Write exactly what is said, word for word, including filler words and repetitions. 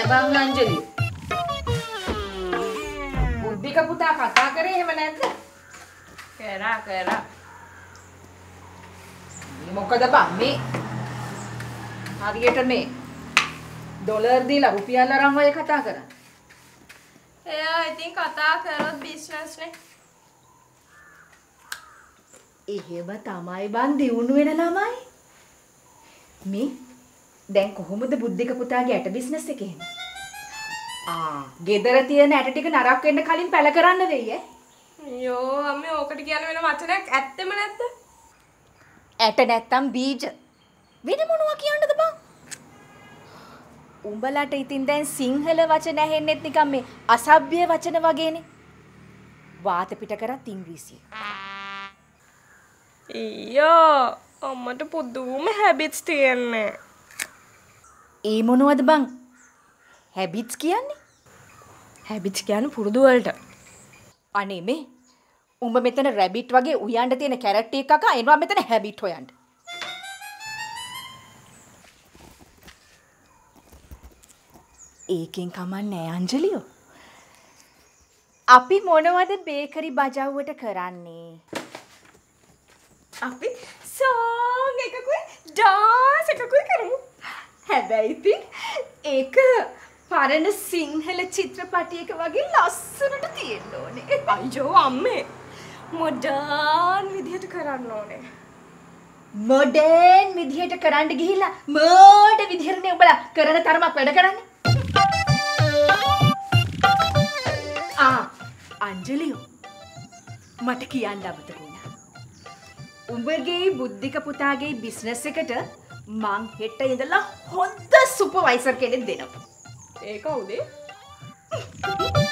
බං අංජලි. බුද්ධික පුතා කතා කරේ එහෙම නැද්ද? කරා කරා. මොකද බං මේ හරියට මේ ඩොලර් දීලා රුපියල් අරන් ඔය කතා කරන්නේ. එයා ඉතින් කතා කරොත් බිස්නස් නේ. එහෙම තමයි බං දියුණු වෙන ළමයි. මේ දැන් කොහොමද බුද්ධික පුතාගේ ඇට බිස්නස් එක එහෙම? ආ, ගෙදර තියෙන ඇට ටික නරක් වෙන්න කලින් පැල කරන්න වෙයි ඈ. අයියෝ අම්මේ ඕකට කියන වෙන වචනයක් ඇත්තෙම නැද්ද? ඇට නැත්තම් බීජ. වෙන මොනවා කියන්නද බං? උඹලට ඉතින් දැන් සිංහල වචන ඇහෙන්නෙත් නිකන් මේ අසභ්‍ය වචන වගේනේ. වාත පිට කරත් ඉංග්‍රීසිය. ඊයෝ අම්මට පුදුම හැබිට්ස් තියෙන්නේ. ඒ මොනවද බං? හැබිට්ස් කියන්නේ? හැබිට්ස් කියන්නේ පුරුදු වලට. අනේ මේ උඹ මෙතන රැබිට් වගේ උයන්න තියෙන කැරට් එකක් අකා එනවා මෙතන හැබිට් හොයන්න. ඒකෙන් කමන්නේ අංජලියෝ. අපි මොනවද බේකරි බජව්වට කරන්නේ? අපි සෝං එකකුයි ඩාන්ස් එකකුයි කරමු. හැබැයි ඉතින් ඒක පරණ සිංහල චිත්‍රපටයක වගේ ලස්සනට තියෙන්න ඕනේ. අයියෝ අම්මේ මොඩර්න් විදිහට කරන්න ඕනේ. මොඩර්න් විදිහට කරන්න ගිහිල්ලා මෝඩ විදිහටනේ උඹලා කරන තරමක් වැඩ කරන්නේ. ආ අංජලියෝ මට කියන්න අමතක වුණා. උඹගේ බුද්ධික පුතාගේ බිස්නස් එකට මං හෙට ඉඳලා හොඳ සුපර්වයිසර් කෙනෙක් දෙනවා. ඒ කවුද?